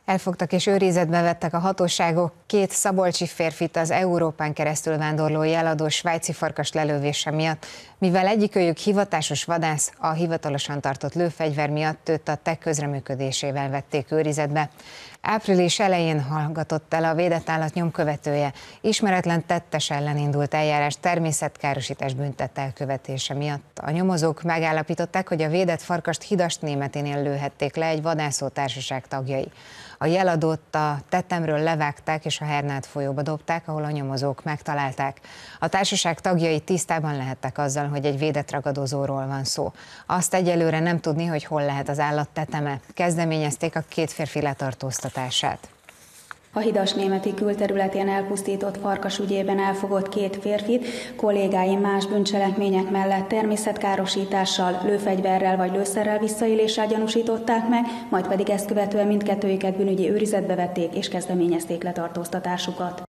Elfogtak és őrizetbe vettek a hatóságok két szabolcsi férfit az Európán keresztül vándorló jeladó svájci farkas lelövése miatt, mivel egyikőjük hivatásos vadász, a hivatalosan tartott lőfegyver miatt őt a TEK közreműködésével vették őrizetbe. Április elején hallgatott el a védett állat nyomkövetője. Ismeretlen tettes ellen indult eljárás természetkárosítás büntett elkövetése miatt. A nyomozók megállapították, hogy a védett farkast Hidastnémeténél lőhették le egy vadászótársaság tagjai. A jeladót a tetemről levágták és a Hernád folyóba dobták, ahol a nyomozók megtalálták. A társaság tagjai tisztában lehettek azzal, hogy egy védett ragadozóról van szó. Azt egyelőre nem tudni, hogy hol lehet az állat teteme. Kezdeményezték a két férfi letartóztatását. A Hidasnémeti külterületén elpusztított farkas ügyében elfogott két férfit kollégái más bűncselekmények mellett természetkárosítással, lőfegyverrel vagy lőszerrel visszaéléssel gyanúsították meg, majd pedig ezt követően mindkettőjüket bűnügyi őrizetbe vették és kezdeményezték letartóztatásukat.